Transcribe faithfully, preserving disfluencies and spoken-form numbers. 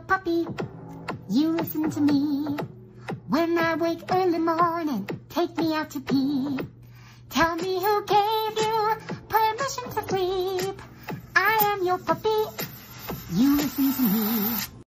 puppy. You listen to me. When I wake early morning, take me out to pee. Tell me who gave you permission to sleep. I am your puppy. You listen to me.